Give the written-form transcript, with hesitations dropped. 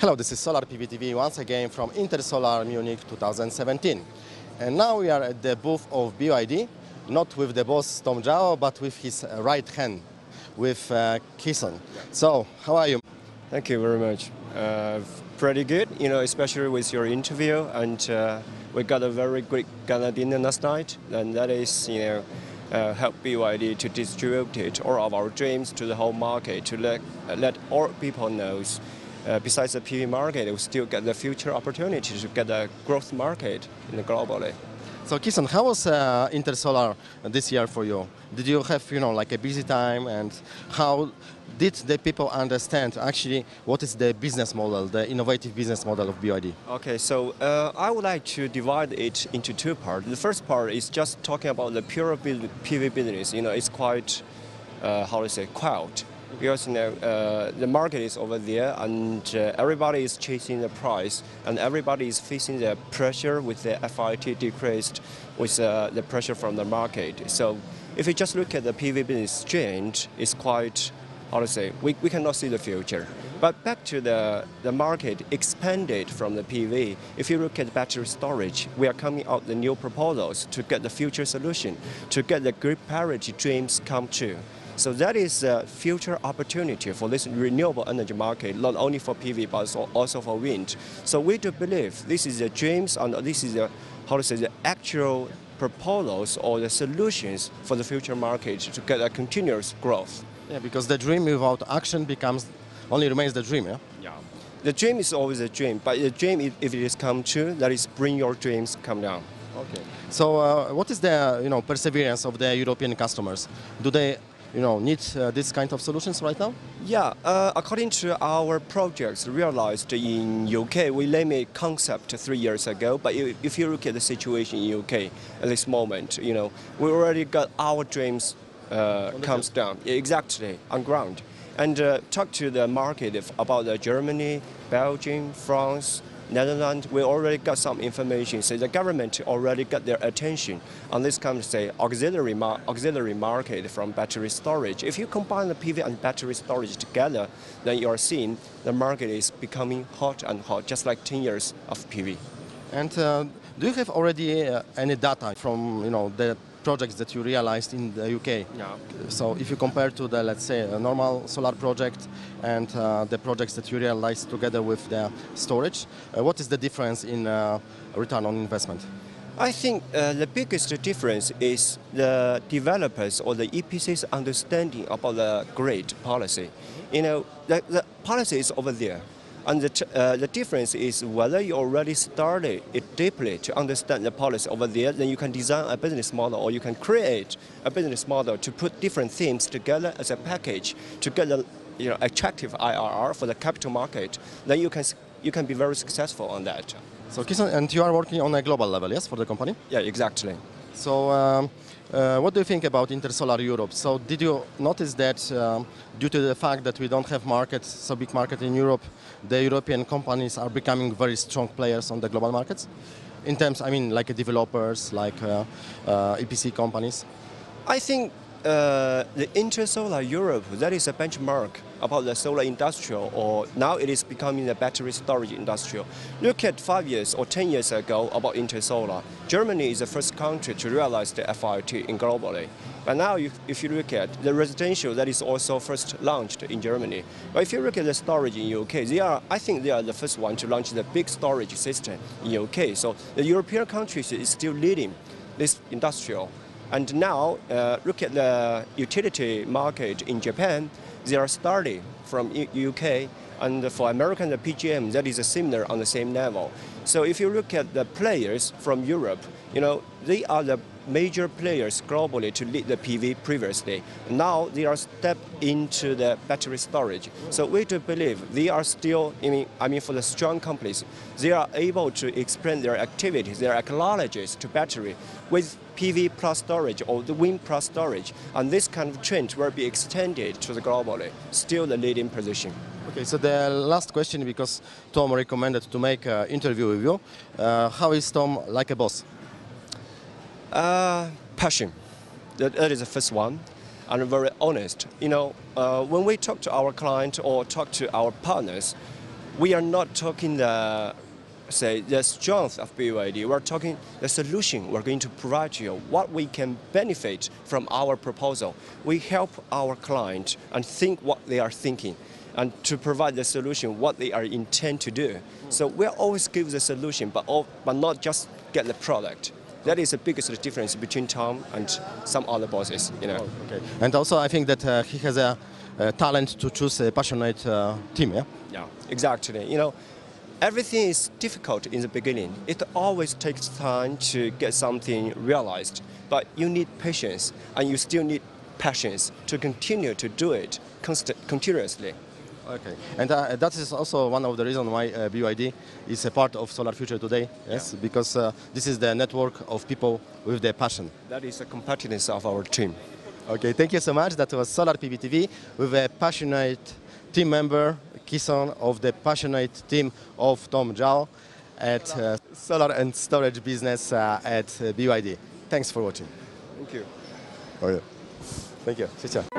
Hello, this is Solar PV TV once again from Intersolar Munich 2017. And now we are at the booth of BYD, not with the boss Tom Zhao, but with his right hand, with Kisson. So, how are you? Thank you very much. Pretty good, especially with your interview. And we got a very great gala dinner last night. And that is, help BYD to distribute all of our dreams to the whole market, to let all people know. Besides the PV market, we still get the future opportunity to get a growth market globally. So, Kisson, how was Intersolar this year for you? Did you have, like a busy time, and how did the people understand actually what is the business model, the innovative business model of BYD? Okay, so I would like to divide it into two parts. The first part is just talking about the pure PV business. It's quite, quiet. Because the market is over there, and everybody is chasing the price, and everybody is facing the pressure with the FIT decreased, with the pressure from the market. So if you just look at the PV business change, it's quite, we cannot see the future. But back to the market expanded from the PV. If you look at battery storage, we are coming out with the new proposals to get the future solution, to get the grid parity dreams come true. So that is a future opportunity for this renewable energy market, not only for PV, but also for wind. So we do believe this is the dreams, and this is the actual proposals or the solutions for the future market to get a continuous growth. Yeah, because the dream without action only remains the dream, yeah? Yeah. The dream is always a dream, but the dream, if it is come true, that is bring your dreams come down. Okay. So what is the perseverance of the European customers? Do they need this kind of solutions right now? Yeah, according to our projects realized in UK, we limit concept 3 years ago. But if you look at the situation in UK at this moment, we already got our dreams comes down exactly on ground. And talk to the market about Germany, Belgium, France, Netherlands, we already got some information. So the government already got their attention on this kind of auxiliary market from battery storage. If you combine the PV and battery storage together, then you are seeing the market is becoming hot and hot, just like 10 years of PV. And do you have already any data from the projects that you realized in the UK? Yeah. So if you compare to the, let's say, a normal solar project and the projects that you realized together with the storage, what is the difference in return on investment? I think the biggest difference is the developers or the EPCs understanding about the grid policy. The policy is over there. And the difference is whether you already started it deeply to understand the policy over there, then you can design a business model, or you can create a business model to put different themes together as a package to get the attractive IRR for the capital market. Then you can be very successful on that. So Kisson, and you are working on a global level, yes, for the company? Yeah, exactly. So what do you think about Intersolar Europe? So did you notice that due to the fact that we don't have so big market in Europe, the European companies are becoming very strong players on the global markets? In terms, like developers, like EPC companies? I think the Intersolar Europe, that is a benchmark about the solar industrial, or now it is becoming the battery storage industrial. Look at 5 years or 10 years ago about Intersolar. Germany is the first country to realize the FIT globally. But now if you look at the residential, that is also first launched in Germany. But if you look at the storage in UK, I think they are the first one to launch the big storage system in UK. So the European countries is still leading this industrial. And now, look at the utility market in Japan. They are starting from UK, and for American, the PGM, that is similar on the same level. So if you look at the players from Europe, they are the major players globally to lead the PV previously. Now they are stepped into the battery storage. So we do believe they are still, for the strong companies, they are able to explain their activities, their technologies to battery with PV plus storage or the wind plus storage. And this kind of trend will be extended to the globally, still the leading position. Okay, so the last question, because Tom recommended to make an interview with you. How is Tom like a boss? Passion. That is the first one. And very honest. When we talk to our client or talk to our partners, we are not talking the strength of BYD. We're talking the solution we're going to provide to you, what we can benefit from our proposal. We help our client and think what they are thinking, and to provide the solution what they are intend to do. So we'll always give the solution, but not just get the product. That is the biggest difference between Tom and some other bosses, you know. Okay. And also, I think that he has a talent to choose a passionate team. Yeah. Yeah, exactly. You know, everything is difficult in the beginning. It always takes time to get something realized, but you need patience, and you still need passions to continue to do it continuously. Okay, and that is also one of the reasons why BYD is a part of Solar Future today. Yes, yeah. Because this is the network of people with their passion. That is the competitiveness of our team. Okay, thank you so much. That was Solar PBTV with a passionate team member, Kison, of the passionate team of Tom Zhao at solar and storage business at BYD. Thanks for watching. Thank you. Oh, yeah. Thank you. 谢谢。